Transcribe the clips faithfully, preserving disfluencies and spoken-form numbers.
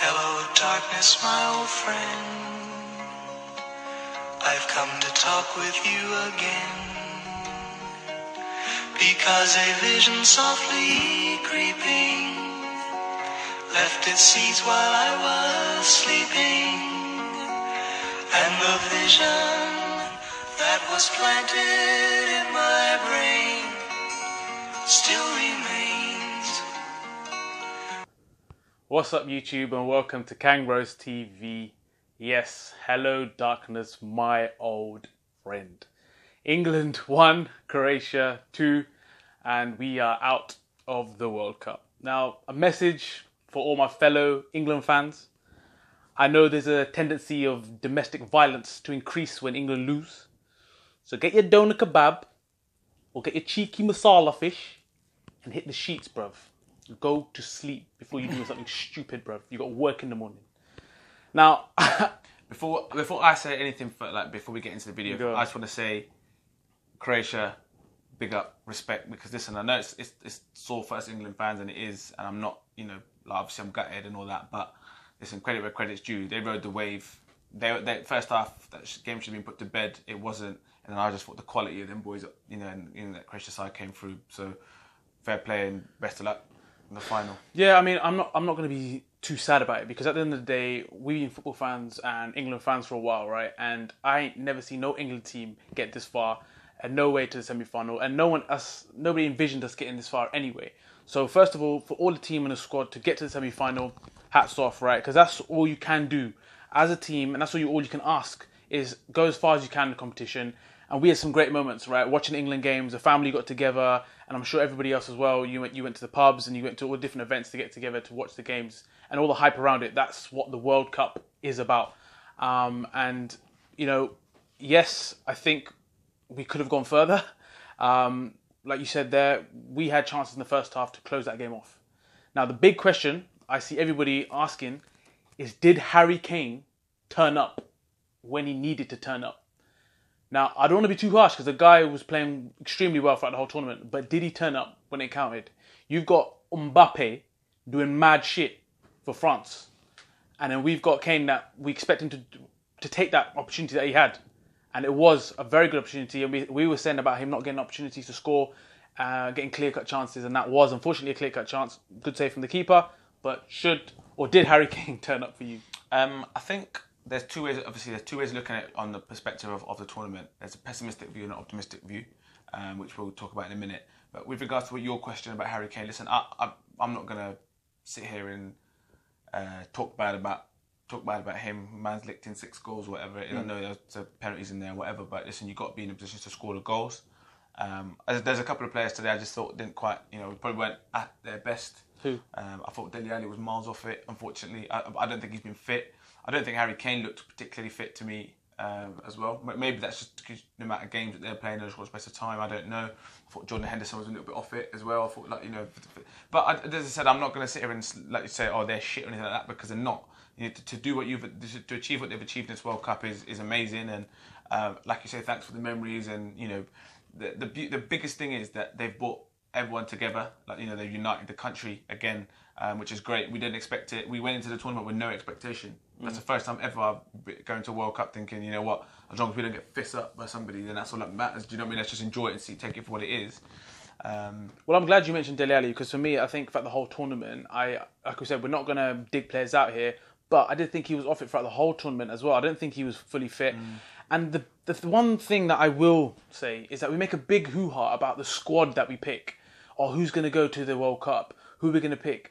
Hello, darkness, my old friend. I've come to talk with you again, because a vision softly creeping left its seeds while I was sleeping, and the vision that was planted in my brain still remains. What's up, YouTube, and welcome to KangBrosTV. Yes, hello darkness, my old friend. England one, Croatia two, and we are out of the World Cup. Now, a message for all my fellow England fans. I know there's a tendency of domestic violence to increase when England lose. So get your doner kebab, or get your cheeky masala fish, and hit the sheets, bruv. Go to sleep before you do something stupid, bruv. You got work in the morning. Now, before before I say anything, for, like before we get into the video, Go. I just want to say, Croatia, big up, respect. Because listen, I know it's it's, it's sore for us England fans, and it is, and I'm not, you know, like, obviously I'm gutted and all that, but listen, credit where credit's due. They rode the wave. They, they first half, that game should have been put to bed. It wasn't, and then I just thought the quality of them boys, you know, and you know, that Croatia side came through. So fair play and best of luck in the final. yeah, I mean, I'm not, I'm not going to be too sad about it, because at the end of the day, we've been football fans and England fans for a while, right? And I ain't never seen no England team get this far, and no way to the semi-final, and no one, us, nobody envisioned us getting this far anyway. So first of all, for all the team and the squad to get to the semi-final, hats off, right? Because that's all you can do as a team, and that's all you all you can ask is go as far as you can in the competition. And we had some great moments, right? Watching England games, the family got together, and I'm sure everybody else as well. You went, you went to the pubs and you went to all the different events to get together to watch the games, and all the hype around it. That's what the World Cup is about. Um, and you know, yes, I think we could have gone further. Um, like you said there, we had chances in the first half to close that game off. Now, the big question I see everybody asking is, did Harry Kane turn up when he needed to turn up? Now, I don't want to be too harsh, because the guy was playing extremely well throughout the whole tournament, but did he turn up when it counted? You've got Mbappe doing mad shit for France, and then we've got Kane that we expect him to to take that opportunity that he had, and it was a very good opportunity, and we, we were saying about him not getting opportunities to score, uh, getting clear-cut chances, and that was unfortunately a clear-cut chance. Good save from the keeper, but should, or did Harry Kane turn up for you? Um, I think there's two ways. Obviously, there's two ways of looking at it on the perspective of, of the tournament. There's a pessimistic view and an optimistic view, um, which we'll talk about in a minute. But with regards to what your question about Harry Kane, listen, I, I, I'm not gonna sit here and uh, talk bad about talk bad about him. Man's licked in six goals, or whatever it is. Mm. I know there's penalties in there, whatever. But listen, you've got to be in a position to score the goals. Um, there's a couple of players today I just thought didn't quite, you know, probably weren't at their best. Who? Um, I thought Dele Alli was miles off it. Unfortunately, I, I don't think he's been fit. I don't think Harry Kane looked particularly fit to me um, as well. Maybe that's just because the amount of games that they're playing, there's a space of time. I don't know. I thought Jordan Henderson was a little bit off it as well. I thought, like, you know, but I, as I said, I'm not going to sit here and like you say, oh, they're shit or anything like that, because they're not. You know, to, to do what you've to achieve what they've achieved in this World Cup is is amazing. And uh, like you say, thanks for the memories. And you know, the the the biggest thing is that they've brought everyone together. Like, you know, they've united the country again, um, which is great. We didn't expect it. We went into the tournament with no expectation. That's mm. the first time ever going to a World Cup thinking, you know what, as long as we don't get fist up by somebody, then that's all that matters. Do you know what I mean? Let's just enjoy it and see, take it for what it is. Um, well, I'm glad you mentioned Dele Alli, because for me, I think throughout the whole tournament, I like we said, we're not going to dig players out here, but I did think he was off it throughout the whole tournament as well. I don't think he was fully fit. Mm. And the, the the one thing that I will say is that we make a big hoo-ha about the squad that we pick, or who's going to go to the World Cup, who we're going to pick.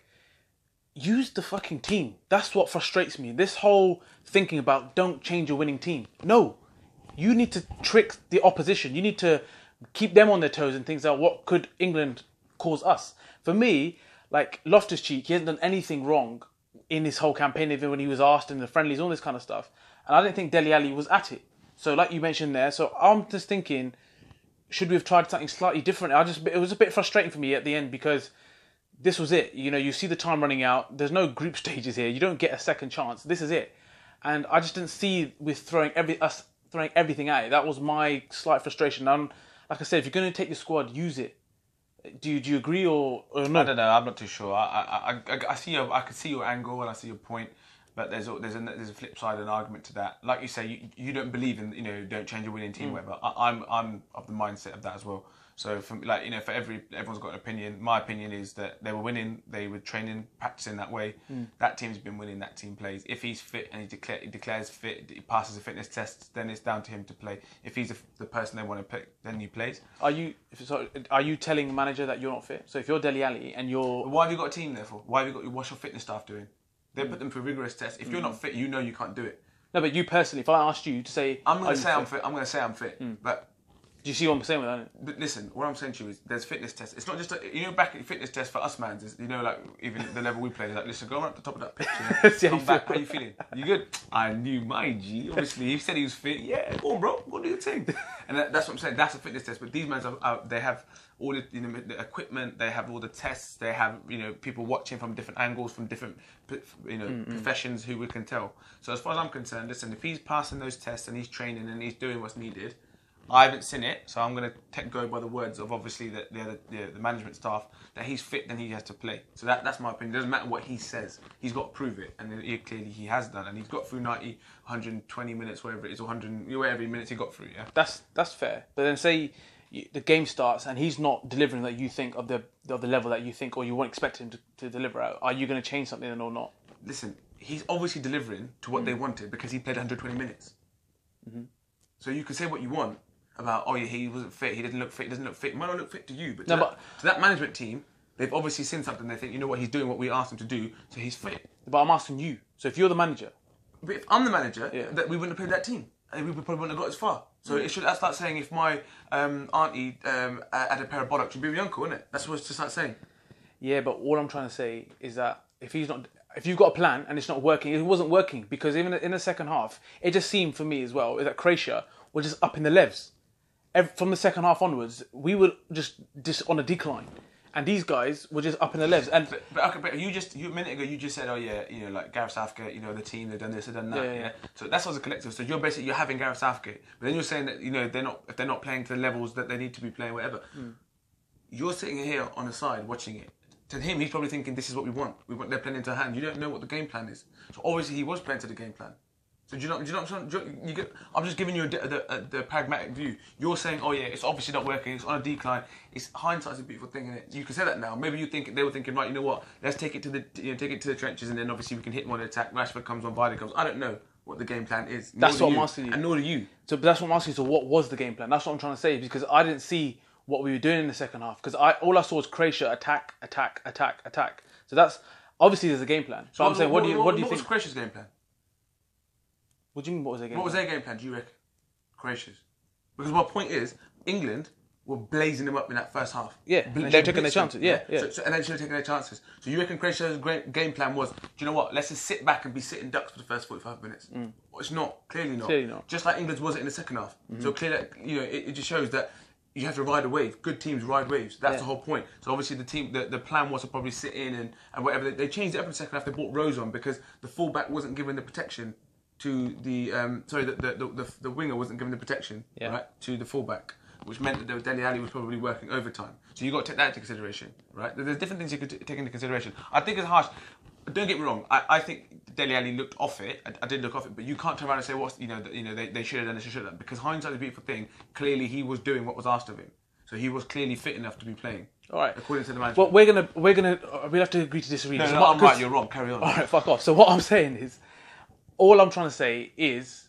Use the fucking team. That's what frustrates me. This whole thinking about don't change your winning team. No, you need to trick the opposition. You need to keep them on their toes and things like, what could England cause us? For me, like Loftus-Cheek, he hasn't done anything wrong in this whole campaign, even when he was asked in the friendlies, all this kind of stuff. And I don't think Dele Alli was at it. So like you mentioned there, so I'm just thinking, should we have tried something slightly different? I just, it was a bit frustrating for me at the end, because this was it. You know, you see the time running out. There's no group stages here. You don't get a second chance. This is it. And I just didn't see with throwing every us throwing everything at it. That was my slight frustration. And like I said, if you're going to take your squad, use it. Do you do you agree or, or no? I don't know. I'm not too sure. I I, I, I see your I can see your angle and I see your point, but there's a, there's a there's a flip side and argument to that. Like you say, you, you don't believe in, you know, don't change your winning team, mm. whatever. I, I'm I'm of the mindset of that as well. So from like, you know, for every everyone's got an opinion. My opinion is that they were winning, they were training, practicing that way. Mm. That team's been winning. That team plays. If he's fit and he, declare, he declares fit, he passes a fitness test, then it's down to him to play. If he's a, the person they want to pick, then he plays. Are you sorry, are you telling the manager that you're not fit? So if you're Dele Alli and you're, why have you got a team there for? Why have you got what's your fitness staff doing? They mm. put them through rigorous tests. If mm. you're not fit, you know you can't do it. No, but you personally, if I asked you to say, I'm going to say fit? I'm fit. I'm going to say I'm fit, mm. but. Do you see what I'm saying with that? But listen, what I'm saying to you is there's fitness tests. It's not just, a, you know, back at fitness tests for us, man, is, you know, like, even the level we play, like, listen, go on at the top of that picture. See how Come you back, feel. how you feeling? You good? I knew my G. Obviously, he said he was fit. Yeah, go on, bro. Go do your thing. And that, that's what I'm saying. That's a fitness test. But these men, are, are, they have all the, you know, the equipment, they have all the tests, they have, you know, people watching from different angles, from different, you know, mm-hmm. professions who we can tell. So as far as I'm concerned, listen, if he's passing those tests and he's training and he's doing what's needed, I haven't seen it, so I'm going to go by the words of obviously the, the, the, the management staff, that he's fit, then he has to play. So that, that's my opinion. It doesn't matter what he says. He's got to prove it, and he, clearly he has done. And he's got through ninety, one hundred twenty minutes, whatever it is, or one hundred, whatever minutes he got through, yeah? That's that's fair. But then say you, the game starts and he's not delivering that you think of the of the level that you think or you won't expect him to, to deliver at. Are you going to change something or not? Listen, he's obviously delivering to what mm. they wanted because he played one hundred twenty minutes. Mm-hmm. So you can say what you want about, oh yeah, he wasn't fit, he didn't look fit, he doesn't look fit. He might not look fit to you, but to, no, that, but to that management team, they've obviously seen something. They think, you know what, he's doing what we asked him to do, so he's fit. But I'm asking you. So if you're the manager, but if I'm the manager, yeah. that we wouldn't have played that team, and we probably wouldn't have got as far. So mm. it should. That's like saying if my um, auntie um, had a pair of bollocks, she'd be my uncle, isn't it? That's what it's just like saying. Yeah, but all I'm trying to say is that if he's not, if you've got a plan and it's not working, it wasn't working because even in the second half, it just seemed for me as well that Croatia were just up in the levels. From the second half onwards, we were just just on a decline, and these guys were just up in the levels. And but, but, okay, but you just you, a minute ago you just said, oh yeah, you know, like Gareth Southgate, you know, the team, they've done this, they've done that. Yeah, yeah. yeah. So that's as a collective. So you're basically you're having Gareth Southgate, but then you're saying that, you know, they're not if they're not playing to the levels that they need to be playing, whatever. Mm. You're sitting here on the side watching it. To him, he's probably thinking, this is what we want. We want their plan into hand. You don't know what the game plan is. So obviously he was playing to the game plan. So do you know? Do you know? Do you, you get, I'm just giving you a, the, a, the pragmatic view. You're saying, oh yeah, it's obviously not working. It's on a decline. It's hindsight's a beautiful thing, isn't it? You can say that now. Maybe you think they were thinking, right? You know what? Let's take it to the you know, take it to the trenches, and then obviously we can hit one attack. Rashford comes on, Vardy comes. I don't know what the game plan is. That's what I'm asking you, and nor do you. So but that's what I'm asking you. So what was the game plan? That's what I'm trying to say because I didn't see what we were doing in the second half because I all I saw was Croatia attack, attack, attack, attack. So that's obviously there's a game plan. So, so I'm saying, what, what do you what, what do you what think? What was Croatia's game plan? What do you mean, what was their game What plan? was their game plan, do you reckon? Croatia's. Because my point is, England were blazing them up in that first half. Yeah, Bl- they're taking their chances. Yeah, yeah. So, so, and then should have taken their chances. So you reckon Croatia's great game plan was, do you know what, let's just sit back and be sitting ducks for the first forty-five minutes. Mm. Well, it's not, clearly not. Clearly not. Just like England's was it in the second half. Mm-hmm. So clearly, you know, it, it just shows that you have to ride a wave. Good teams ride waves. That's yeah. the whole point. So obviously the team, the, the plan was to probably sit in and, and whatever. They, they changed it up in the second half. They brought Rose on because the fullback wasn't given the protection to the um, sorry, the the, the the winger wasn't given the protection yeah. right to the fullback, which meant that Dele Alli was probably working overtime. So you got to take that into consideration, right? There's different things you could t- take into consideration. I think it's harsh. Don't get me wrong. I, I think Dele Alli looked off it. I, I did look off it, but you can't turn around and say what's you know that, you know they, they should have done this, they should have done because hindsight is a beautiful thing. Clearly, he was doing what was asked of him, so he was clearly fit enough to be playing. All right, according to the management. Well, we're gonna we're gonna uh, we'll have to agree to disagree. No, so no, what, I'm right. You're wrong. Carry on. All right, fuck off. So what I'm saying is. All I'm trying to say is,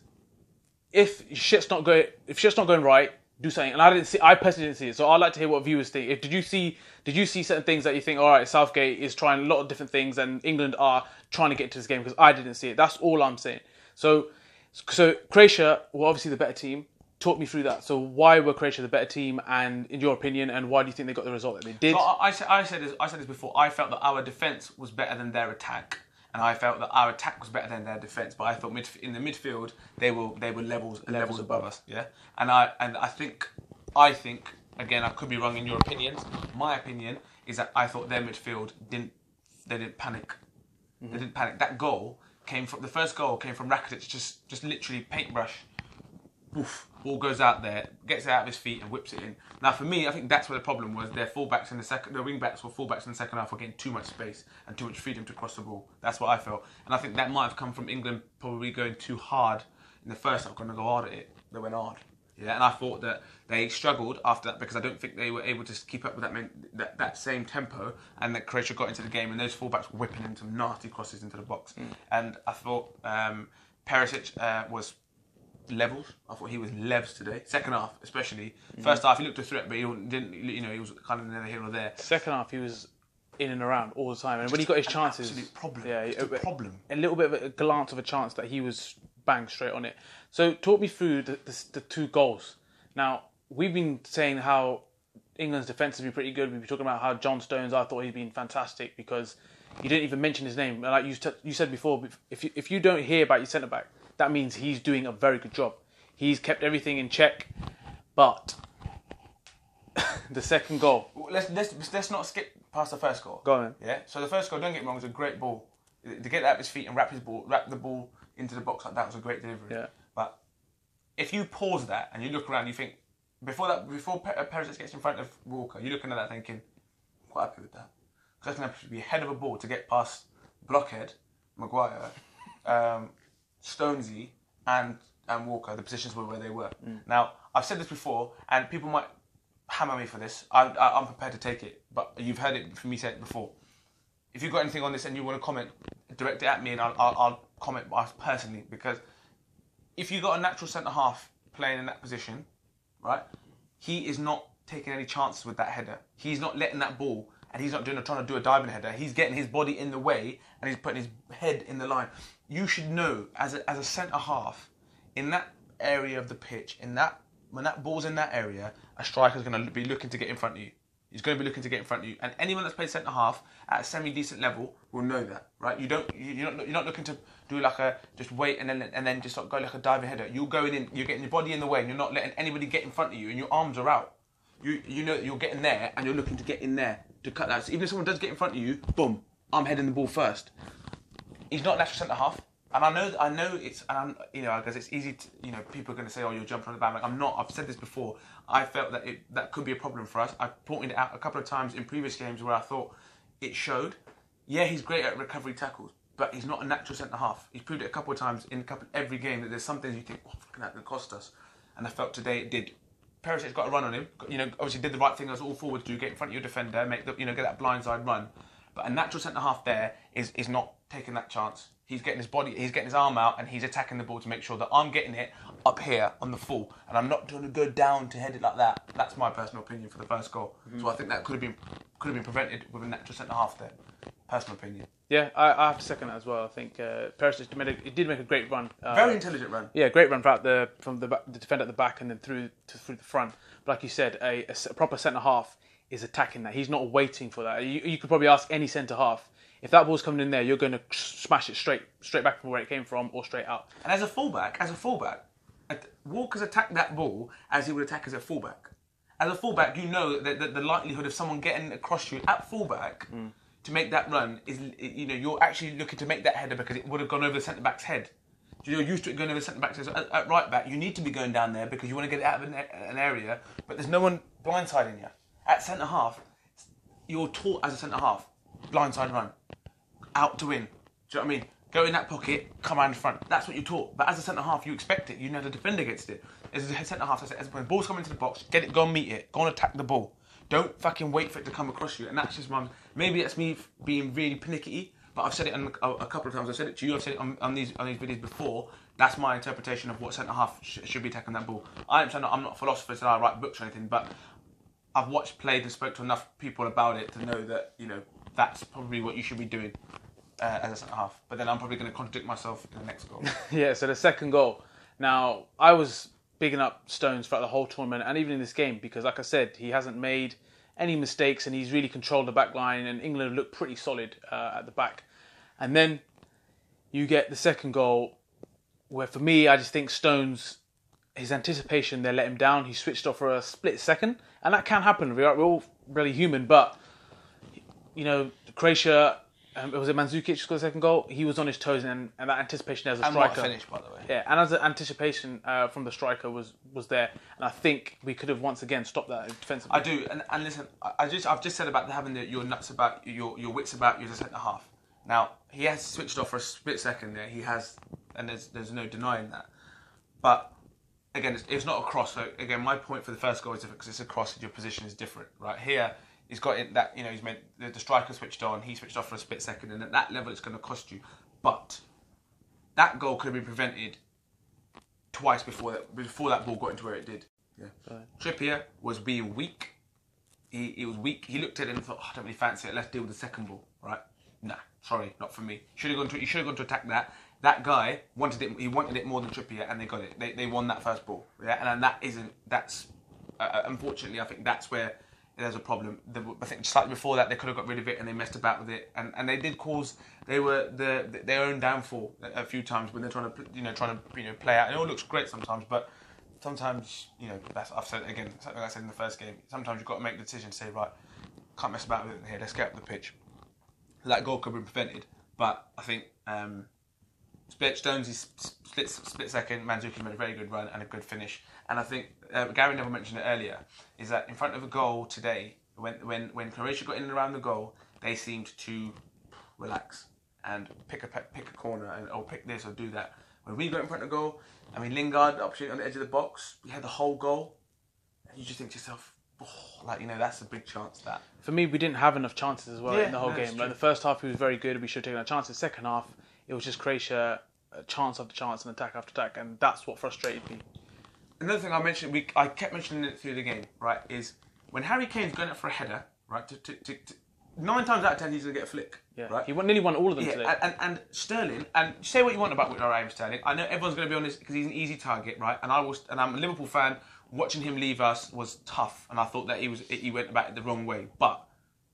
if shit's not going, if shit's not going right, do something. And I didn't see, I personally didn't see it. So I'd like to hear what viewers think. If did you see, did you see certain things that you think, all right, Southgate is trying a lot of different things, and England are trying to get to this game because I didn't see it. That's all I'm saying. So, so Croatia were obviously the better team. Talk me through that. So why were Croatia the better team, and in your opinion, and why do you think they got the result that they did? So I, I, said, I said this. I said this before. I felt that our defence was better than their attack. And I felt that our attack was better than their defence, but I thought midf- in the midfield they were they were levels levels, levels above us. Yeah, and I and I think I think again I could be wrong in your opinions. My opinion is that I thought their midfield didn't they didn't panic. Mm-hmm. They didn't panic. That goal came from the first goal came from Rakitic, just just literally paintbrush, oof, ball goes out there, gets it out of his feet and whips it in. Now for me, I think that's where the problem was. Their fullbacks in the second, their wing backs or fullbacks in the second half were getting too much space and too much freedom to cross the ball. That's what I felt, and I think that might have come from England probably going too hard in the first half, going to go hard at it. They went hard. Yeah, and I thought that they struggled after that because I don't think they were able to keep up with that that, that same tempo, and that Croatia got into the game and those fullbacks were whipping in some nasty crosses into the box. Mm. And I thought um, Perisic uh, was levels. I thought he was levs today. Second half, especially. Mm. First half, he looked a threat, but he didn't. You know, he was kind of neither here nor there. Second half, he was in and around all the time, and when he got his chances, absolute problem. Yeah, Just a, a problem. A little bit of a glance of a chance that he was bang straight on it. So talk me through the, the, the two goals. Now, we've been saying how England's defence has been pretty good. We've been talking about how John Stones, I thought he'd been fantastic because you didn't even mention his name. Like you, t- you said before, if you, if you don't hear about your centre-back, that means he's doing a very good job. He's kept everything in check. But the second goal... Let's, let's, let's not skip past the first goal. Go on. Yeah. So the first goal, don't get me wrong, was a great ball. To get that at his feet and wrap his ball, wrap the ball into the box like that was a great delivery. Yeah. But if you pause that and you look around, you think before that, before Perisic gets in front of Walker, you're looking at that thinking, I'm quite happy with that. Because that's going to be ahead of a ball to get past Blockhead, Maguire, um, Stonesy, and and Walker. The positions were where they were. Mm. Now I've said this before, and people might hammer me for this. I, I, I'm prepared to take it, but you've heard it from me say it before. If you've got anything on this and you want to comment, direct it at me and I'll, I'll, I'll comment personally, because if you've got a natural centre-half playing in that position, right, he is not taking any chances with that header. He's not letting that ball, and he's not doing trying to do a diving header. He's getting his body in the way and he's putting his head in the line. You should know, as a, as a centre-half, in that area of the pitch, in that when that ball's in that area, a striker's going to be looking to get in front of you. He's going to be looking to get in front of you, and anyone that's played centre half at a semi-decent level will know that, right? You don't, you're not, you're not looking to do like a just wait and then and then just like go like a diving header. You're going in, you're getting your body in the way, and you're not letting anybody get in front of you, and your arms are out. You you know that you're getting there, and you're looking to get in there to cut that. So even if someone does get in front of you, boom, I'm heading the ball first. He's not a natural centre half. And I know, I know it's, and I'm, you know, because it's easy to, you know, people are going to say, oh, you're jumping on the bandwagon. I'm not. I've said this before. I felt that it, that could be a problem for us. I pointed it out a couple of times in previous games where I thought it showed. Yeah, he's great at recovery tackles, but he's not a natural centre half. He's proved it a couple of times in a couple, every game that there's some things you think, oh, fucking that could cost us. And I felt today it did. Perisic's got a run on him. You know, obviously did the right thing as all forwards do, get in front of your defender, make the, you know, get that blindside run. But a natural centre half there is is not taking that chance. He's getting his body, he's getting his arm out, and he's attacking the ball to make sure that I'm getting it up here on the full, and I'm not going to go down to head it like that. That's my personal opinion for the first goal. Mm-hmm. So I think that could have been could have been prevented with a natural centre half there. Personal opinion. Yeah, I, I have to second that as well. I think uh, Perisic made a, it did make a great run. Uh, Very intelligent run. Yeah, great run throughout the from the, the defender at the back and then through to through the front. But like you said, a, a, a proper centre half is attacking that. He's not waiting for that. You, you could probably ask any centre half. If that ball's coming in there, you're going to smash it straight straight back from where it came from or straight out. And as a fullback, as a fullback, Walker's attacked that ball as he would attack as a fullback. As a fullback, you know that the, the likelihood of someone getting across you at fullback mm. to make that run is, you know, you're actually looking to make that header because it would have gone over the centre back's head. You're used to it going over the centre back's head. So at, at right back, you need to be going down there because you want to get it out of an, an area, but there's no one blindsiding you. At centre half, you're taught as a centre half, blindside run. Out to win. Do you know what I mean? Go in that pocket, come around the front. That's what you're taught. But as a centre-half, you expect it. You know the defender gets it. As a centre-half, as when the ball's coming into the box, get it, go and meet it. Go and attack the ball. Don't fucking wait for it to come across you. And that's just my... Maybe that's me being really panicky, but I've said it on a, a couple of times. I've said it to you. I've said it on, on, these, on these videos before. That's my interpretation of what centre-half sh- should be attacking that ball. I am saying I'm not a philosopher, so I write books or anything, but I've watched, played, and spoke to enough people about it to know that, you know, that's probably what you should be doing. Uh, as a centre half, but then I'm probably going to contradict myself in the next goal. Yeah, so the second goal. Now, I was bigging up Stones throughout the whole tournament and even in this game because, like I said, he hasn't made any mistakes and he's really controlled the back line and England looked pretty solid uh, at the back. And then you get the second goal where, for me, I just think Stones, his anticipation, they let him down. He switched off for a split second, and that can happen. We're all really human, but, you know, Croatia... Um, it was it Mandzukic scored the second goal. He was on his toes, and, and that anticipation as a And striker. what a finish, by the way. Yeah, and as an anticipation uh, from the striker was was there, and I think we could have once again stopped that defensively. I do, and, and listen, I, I just I've just said about having the, your nuts about your your wits about you as a centre half. Now he has switched off for a split second there. He has, and there's there's no denying that. But again, it's, it's not a cross. So again, my point for the first goal is because it's a cross, and your position is different, right? Here, he's got it that you know he's meant the, the striker switched on. He switched off for a split second, and at that level, it's going to cost you. But that goal could have been prevented twice before that before that ball got into where it did. Yeah. Right. Trippier was being weak. He he was weak. He looked at it and thought, oh, I don't really fancy it. Let's deal with the second ball, right? Nah, sorry, not for me. Should have gone to. You should have gone to attack that. That guy wanted it. He wanted it more than Trippier, and they got it. They they won that first ball. Yeah, and, and that isn't. That's uh, unfortunately, I think that's where there's a problem. The, I think slightly before that, they could have got rid of it, and they messed about with it, and, and they did cause. They were the, the their own downfall a, a few times when they're trying to you know trying to you know play out. It all looks great sometimes, but sometimes you know that's I've said it again something I said in the first game. Sometimes you've got to make the decision. Say right, can't mess about with it here. Let's get up the pitch. That goal could have been prevented, but I think um, split Stones' split split second. Mandzukic made a very good run and a good finish. And I think uh, Gary Neville mentioned it earlier. Is that in front of a goal today? When when when Croatia got in and around the goal, they seemed to relax and pick a pick a corner and or pick this or do that. When we got in front of the goal, I mean Lingard opportunity on the edge of the box. We had the whole goal, and you just think to yourself. Oh, like you know, that's a big chance. That for me, we didn't have enough chances as well yeah, in the whole no, game. Like the first half, we was very good. We should have taken our chances. Second half, it was just Croatia, uh, chance after chance and attack after attack, and that's what frustrated me. Another thing I mentioned, we I kept mentioning it through the game, right? Is when Harry Kane's going up for a header, right? To, to, to, to, nine times out of ten, he's going to get a flick. Yeah, right? He won, nearly won all of them yeah, today. And, and, and Sterling, and say what you want about Raheem Sterling. I know everyone's going to be on this because he's an easy target, right? And I was, and I'm a Liverpool fan. Watching him leave us was tough, and I thought that he was he went about it the wrong way. But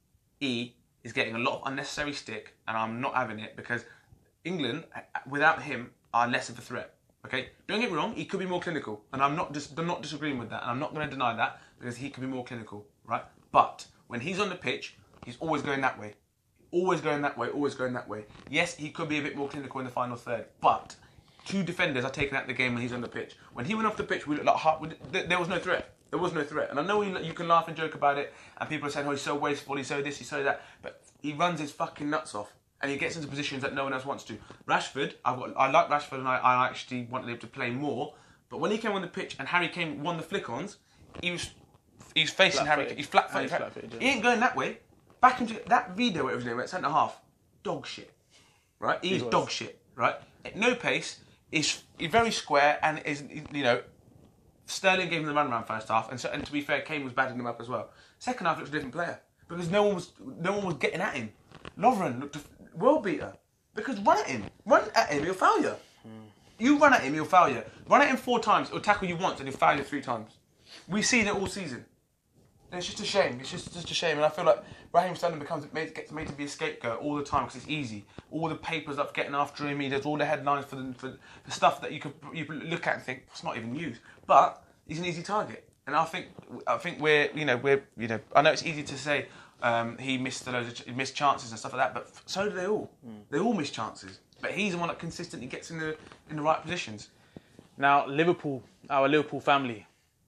he is getting a lot of unnecessary stick, and I'm not having it because England, without him, are less of a threat. Okay, don't get me wrong, he could be more clinical, and I'm not just I'm not disagreeing with that, and I'm not going to deny that because he could be more clinical, right? But when he's on the pitch, he's always going that way, always going that way, always going that way. Yes, he could be a bit more clinical in the final third, but two defenders are taken out of the game when he's on the pitch. When he went off the pitch, we looked like heart, there was no threat. There was no threat. And I know you can laugh and joke about it, and people are saying, oh, he's so wasteful, he's so this, he's so that. But he runs his fucking nuts off, and he gets into positions that no one else wants to. Rashford, I've got, I like Rashford, and I, I actually wanted him to play more. But when he came on the pitch and Harry Kane won the flick-ons, he was he's facing Harry Kane. He's flat-footed. He's flat-footed, yeah. He ain't going that way. Back into that video, whatever his name was, centre-half, dog shit. Right? He's he dog shit. Right? No pace. Is very square and is you know Sterling gave him the run around first half and so, and to be fair Kane was battering him up as well. Second half looked a different player because no one was no one was getting at him. Lovren looked a world beater because run at him, run at him, he'll foul you. Mm. You run at him, he'll foul you. Run at him four times, he'll tackle you once and he'll foul you three times. We've seen it all season. And it's just a shame. It's just just a shame, and I feel like Raheem Sterling becomes made, gets made to be a scapegoat all the time because it's easy. All the papers up getting after him. He does all the headlines for the, for the stuff that you could you look at and think it's not even news. But he's an easy target, and I think I think we're you know we're you know I know it's easy to say um, he missed the loads of ch- missed chances and stuff like that, but so do they all. Mm. They all miss chances, but he's the one that consistently gets in the in the right positions. Now Liverpool, our Liverpool family,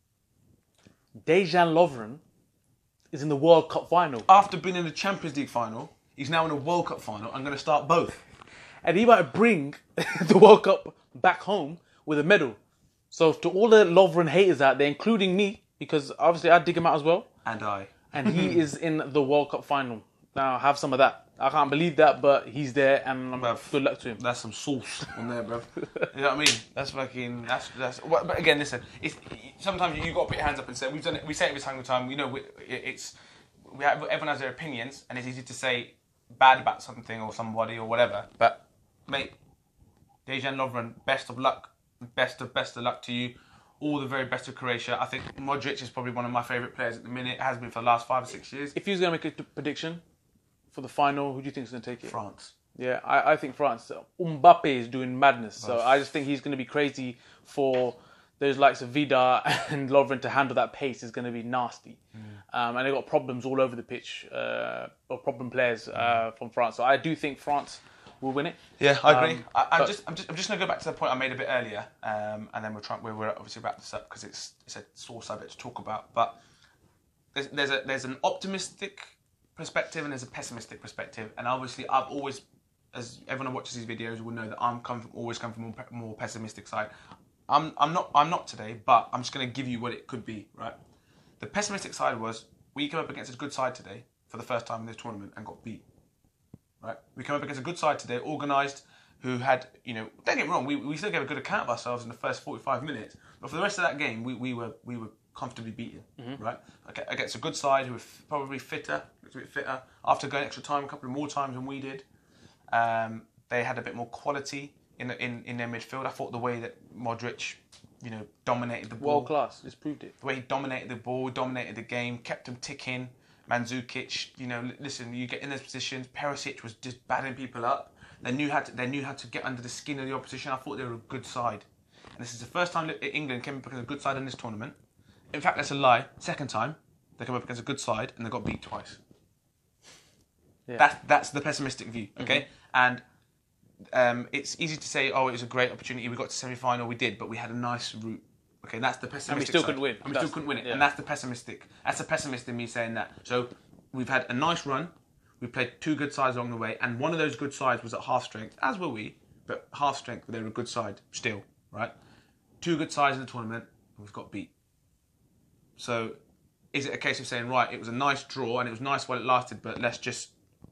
Dejan Lovren is in the World Cup final. After being in the Champions League final, he's now in a World Cup final. I'm going to start both. And he might bring the World Cup back home with a medal. So to all the Lovren haters out there, including me, because obviously I dig him out as well. And I. And he is in the World Cup final. Now, have some of that. I can't believe that, but he's there, and bruv, good luck to him. That's some sauce on there, bro. You know what I mean? That's fucking. That's that's. But again, listen. It's, sometimes you got to put your hands up and say we've done it. We say it every single time. You know, we, it's we have, everyone has their opinions, and it's easy to say bad about something or somebody or whatever. But mate, Dejan Lovren, best of luck, best of best of luck to you. All the very best of Croatia. I think Modric is probably one of my favourite players at the minute. Has been for the last five or six years. If he was going to make a t- prediction for the final, who do you think is going to take it? France. Yeah, I, I think France. Mbappe is doing madness, so I just think he's going to be crazy for those likes of Vidar and Lovren to handle that pace is going to be nasty. Mm. Um, and they've got problems all over the pitch, uh, or problem players uh, from France. So I do think France will win it. Yeah, I agree. Um, I, I'm, but- just, I'm just, I'm just going to go back to the point I made a bit earlier, um, and then we're trying, we're, we're obviously wrap this up because it's, it's a sore subject to talk about. But there's, there's a, there's an optimistic perspective and there's a pessimistic perspective, and obviously I've always, as everyone who watches these videos will know, that I'm come from, always come from a more, more pessimistic side. I'm, I'm not, I'm not today, but I'm just going to give you what it could be. Right, the pessimistic side was we came up against a good side today for the first time in this tournament and got beat. Right, we came up against a good side today, organised, who had, you know, don't get me wrong, we, we still gave a good account of ourselves in the first forty-five minutes, but for the rest of that game, we, we were we were comfortably beaten, mm-hmm. right? Against a good side who were f- probably fitter, a bit fitter, after going extra time, a couple of more times than we did. Um, they had a bit more quality in, in in their midfield. I thought the way that Modric, you know, dominated the ball. World class, just proved it. The way he dominated the ball, dominated the game, kept them ticking. Mandzukic, you know, listen, you get in those positions. Perisic was just batting people up. They knew how to. They knew how to get under the skin of the opposition. I thought they were a good side, and this is the first time that England came up against a good side in this tournament. In fact, that's a lie. Second time they came up against a good side and they got beat twice. Yeah. That's that's the pessimistic view, okay? Mm-hmm. And um, it's easy to say, oh, it was a great opportunity. We got to semi-final, we did, but we had a nice route. Okay, that's the pessimistic. And we still side. couldn't win. And we that's, still couldn't win it, yeah. and that's the pessimistic. That's the pessimist in me saying that. So we've had a nice run. We played two good sides along the way, and one of those good sides was at half strength, as were we, but half strength, but they were a good side still, right? Two good sides in the tournament, and we've got beat. So is it a case of saying, right, it was a nice draw and it was nice while it lasted, but let's just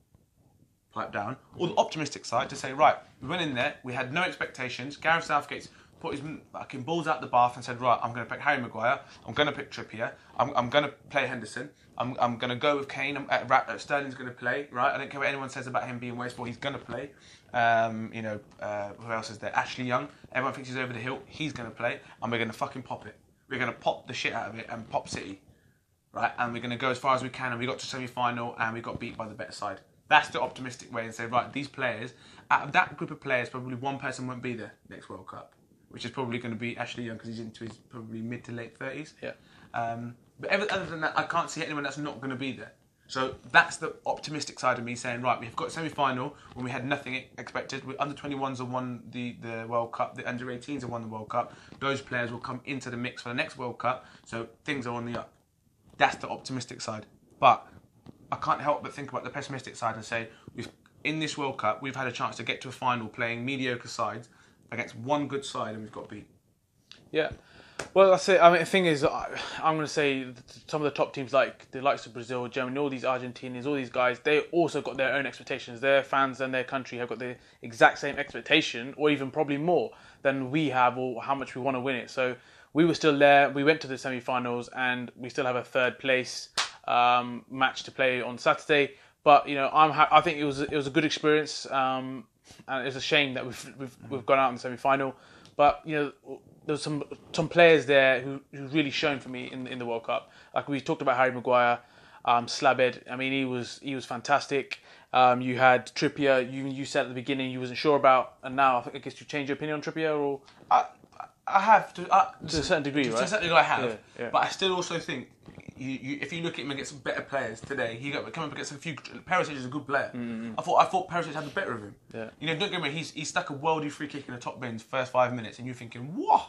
pipe down? Or the optimistic side to say, right, we went in there, we had no expectations. Gareth Southgate's put his fucking balls out the bath and said, right, I'm going to pick Harry Maguire, I'm going to pick Trippier, I'm, I'm going to play Henderson, I'm, I'm going to go with Kane, I'm, uh, uh, Sterling's going to play, right? I don't care what anyone says about him being wasteful, he's going to play. Um, you know, uh, who else is there? Ashley Young, everyone thinks he's over the hill, he's going to play, and we're going to fucking pop it. We're going to pop the shit out of it and pop City, right? And we're going to go as far as we can, and we got to semi-final and we got beat by the better side. That's the optimistic way and say, right, these players, out of that group of players, probably one person won't be there next World Cup, which is probably going to be Ashley Young because he's into his probably mid to late thirties. Yeah. Um, but other than that, I can't see anyone that's not going to be there. So that's the optimistic side of me saying, right, we've got a semi-final when we had nothing expected. We under twenty-ones have won the, the World Cup. The under eighteens have won the World Cup. Those players will come into the mix for the next World Cup. So things are on the up. That's the optimistic side. But I can't help but think about the pessimistic side and say, we've, in this World Cup, we've had a chance to get to a final playing mediocre sides against one good side and we've got beat. Yeah. Well, that's it. I mean, the thing is, I, I'm going to say some of the top teams, like the likes of Brazil, Germany, all these Argentinians, all these guys, they also got their own expectations. Their fans and their country have got the exact same expectation, or even probably more than we have, or how much we want to win it. So we were still there. We went to the semi-finals, and we still have a third place um, match to play on Saturday. But you know, I'm ha- I think it was it was a good experience, um, and it's a shame that we've we've, we've gone out in the semi-final. But you know, there's some some players there who who really shone for me in in the World Cup. Like we talked about Harry Maguire, um, Slabhead. I mean, he was he was fantastic. Um, you had Trippier. You you said at the beginning you wasn't sure about, and now I, think, I guess you changed your opinion on Trippier, or I I have to uh, to a certain degree, to right? To a certain degree, I have. Yeah, yeah. But I still also think. You, you, if you look at him against some better players today, he got come up against a few. Perisic is a good player. Mm-hmm. I thought I thought Perisic had the better of him. Yeah. You know, don't get me wrong. He's he stuck a worldie free kick in the top bins first five minutes, and you're thinking, "Whoa,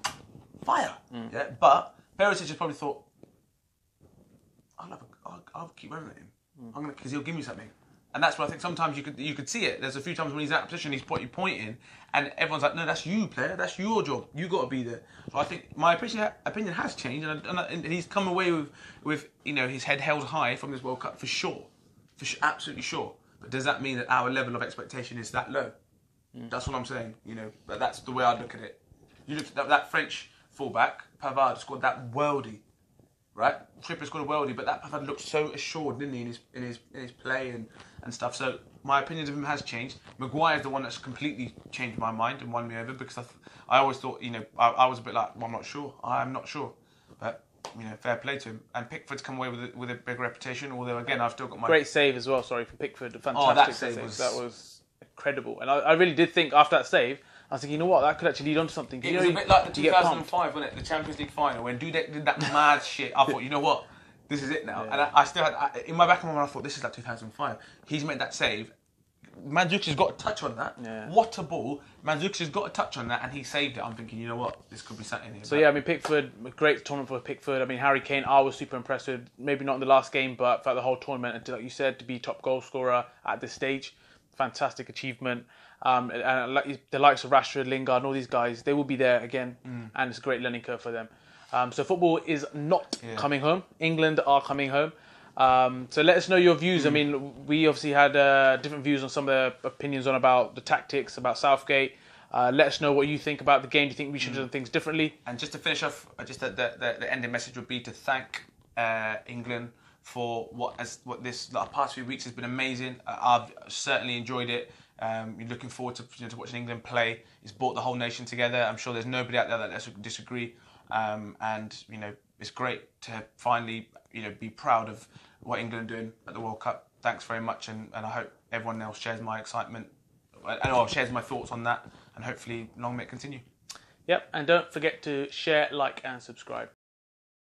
fire!" Mm. Yeah. But Perisic just probably thought, "I'll have a, I'll, I'll keep running at him. Mm. I'm gonna because he'll give me something." And that's why I think sometimes you could you could see it. There's a few times when he's out of position, he's pointing, pointing, and everyone's like, "No, that's you, player. That's your job. You got to be there." So I think my opinion opinion has changed, and, and, and he's come away with, with you know his head held high from this World Cup for sure, for sure, absolutely sure. But does that mean that our level of expectation is that low? Mm. That's what I'm saying. You know, but that's the way I look at it. You look at that, that French fullback, Pavard, scored that worldie. Right, Trippier scored a worldie, but that Pavard looked so assured, didn't he, in his in his in his play and, and stuff. So my opinion of him has changed. Maguire's the one that's completely changed my mind and won me over because I, th- I always thought, you know, I, I was a bit like, well, I'm not sure. I'm not sure, but you know, fair play to him. And Pickford's come away with a, with a big reputation. Although again, I've still got my great save as well. Sorry, from Pickford, fantastic oh, that save save. was... That was incredible, and I, I really did think after that save, I was thinking, you know what, that could actually lead on to something. It you was know, a bit like the you two get thousand five, pumped. wasn't it? The Champions League final when Dudek did that mad shit. I thought, you know what, this is it now. Yeah. And I, I still had I, in my back of my mind, I thought this is like two thousand five. He's made that save. Mandzukic got a touch on that. Yeah. What a ball! Mandzukic has got a touch on that, and he saved it. I'm thinking, you know what, this could be something here. So yeah, I mean Pickford, a great tournament for Pickford. I mean Harry Kane, I was super impressed with. Maybe not in the last game, but throughout the whole tournament. And like you said, to be top goal scorer at this stage, fantastic achievement. Um, and like the likes of Rashford, Lingard, and all these guys, they will be there again, mm. and it's a great learning curve for them. Um, so football is not yeah. coming home. England are coming home. Um, so let us know your views. Mm. I mean, we obviously had uh, different views on some of the opinions on about the tactics, about Southgate. Uh, let us know what you think about the game. Do you think we should mm. do things differently? And just to finish off, just the, the, the ending message would be to thank uh, England for what as what this like, past few weeks has been amazing. Uh, I've certainly enjoyed it. Um, you're looking forward to, you know, to watching England play. It's brought the whole nation together. I'm sure there's nobody out there that lets disagree. Um, and you know, it's great to finally, you know, be proud of what England are doing at the World Cup. Thanks very much, and, and I hope everyone else shares my excitement and or shares my thoughts on that. And hopefully, long may it continue. Yep, and don't forget to share, like, and subscribe.